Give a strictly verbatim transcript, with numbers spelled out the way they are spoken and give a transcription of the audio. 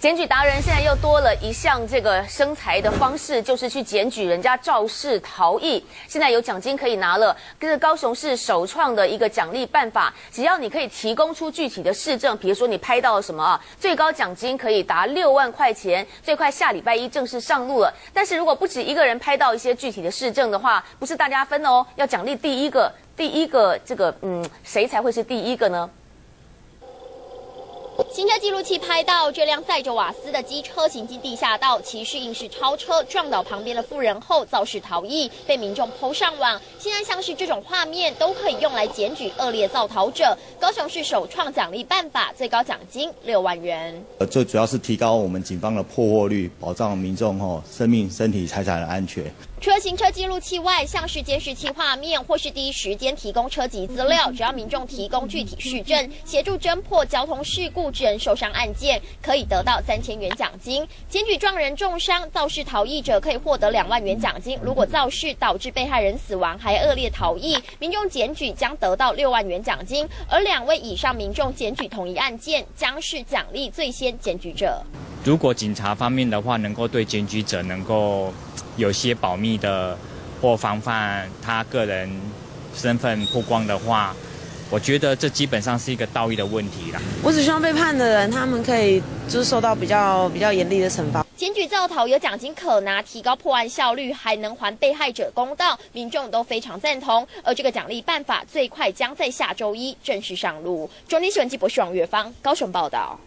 检举达人现在又多了一项这个生财的方式，就是去检举人家肇事逃逸。现在有奖金可以拿了，这是高雄市首创的一个奖励办法，只要你可以提供出具体的事证，比如说你拍到了什么啊，最高奖金可以达六万块钱，最快下礼拜一正式上路了。但是如果不止一个人拍到一些具体的事证的话，不是大家分哦，要奖励第一个，第一个这个嗯，谁才会是第一个呢？ 行车记录器拍到这辆载着瓦斯的机车行进地下道，骑士硬是超车撞倒旁边的妇人后肇事逃逸，被民众 po 上网。现在像是这种画面都可以用来检举恶劣造逃者。高雄市首创奖励办法，最高奖金六万元。 呃，最主要是提高我们警方的破获率，保障民众吼生命、身体、财产的安全。 除了行车记录器外，像是监视器画面或是第一时间提供车籍资料，只要民众提供具体事证，协助侦破交通事故致人受伤案件，可以得到三千元奖金。检举撞人重伤、肇事逃逸者可以获得两万元奖金。如果肇事导致被害人死亡还恶劣逃逸，民众检举将得到六万元奖金。而两位以上民众检举同一案件，将是奖励最先检举者。 如果警察方面的话，能够对检举者能够 有些保密的，或防范他个人身份曝光的话，我觉得这基本上是一个道义的问题啦。 我只希望被判的人，他们可以就是受到比较比较严厉的惩罚。 检举造逃有奖金可拿，提高破案效率，还能还被害者公道，民众都非常赞同。而这个奖励办法最快将在下周一正式上路。中天新闻记者王月芳高雄报道。